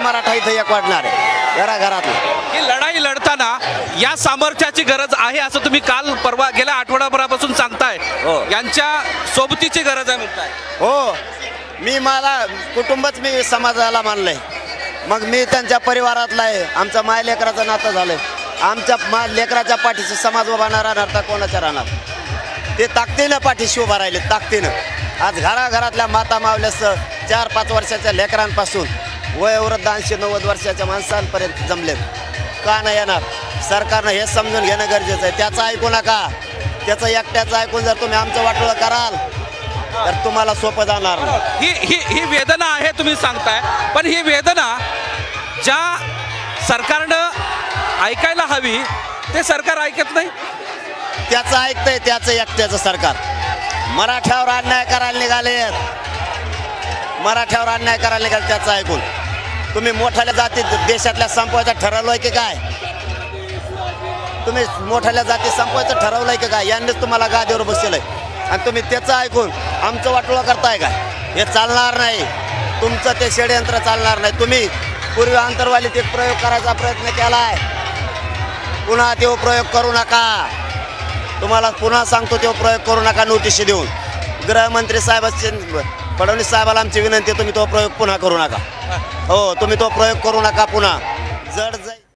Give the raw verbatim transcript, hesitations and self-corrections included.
मराठा इथं एक वाढणार आहे घराघरात। ही लढाई लढताना या सामर्थ्याची गरज आहे असं तुम्ही काल परवा गेल्या आठवड्याभरापासून सांगताय। हो। यांच्या सोबतीची गरज आहे म्हणताय। हो, मी मला कुटुंबच मी समाजाला मानलंय, मग मी त्यांच्या परिवारातला आहे, आमचं माय लेकराचं नातं झालंय। आमच्या मा लेकराच्या पाठीशी समाज उभा राहणार तर कोणाच्या राहणार, ते ताकदीनं पाठीशी उभा राहिले ताकदीनं। आज घराघरातल्या माता मावल्यासह चार पाच वर्षाच्या लेकरांपासून वयोवृद्ध ऐंशी नव्वद वर्षाच्या माणसांपर्यंत जमलेत। का नाही येणार? सरकारनं हे समजून घेणं गरजेचं आहे। त्याचं ऐकू नका, त्याचं एकट्याचं ऐकून जर तुम्ही आमचं वाटोळं कराल तर तुम्हाला सोपं जाणार नाही। ही ही ही वेदना आहे तुम्ही सांगताय, पण ही वेदना ज्या सरकारनं ऐकायला हवी ते सरकार ऐकत नाही। त्याचं ऐकतंय त्याचं एकट्याचं सरकार। मराठ्यावर अन्याय करायला निघाले, मराठ्यावर अन्याय करायला निघाले त्याचं ऐकून। तुम्ही मोठ्याल्या जाती देशातल्या संपवायचं ठरवलंय की काय? तुम्ही मोठ्याल्या जाती संपवायचं ठरवलंय की काय? यांनीच तुम्हाला गादीवर बसवलंय आणि तुम्ही त्याचं ऐकून आमचं वाटोळं करताय काय? हे चालणार नाही, तुमचं ते षडयंत्र चालणार नाही। तुम्ही पूर्वी आंतरवालीत एक प्रयोग करायचा प्रयत्न केलाय, पुन्हा तो प्रयोग करू नका। तुम्हाला पुन्हा सांगतो तो प्रयोग करू नका नोटीस देऊन। गृहमंत्री साहेबांची फडणवीस साहेबाला आमची विनंती, तुम्ही तो प्रयोग पुन्हा करू नका। हो, तुम्ही तो प्रयोग करू नका पुन्हा। जड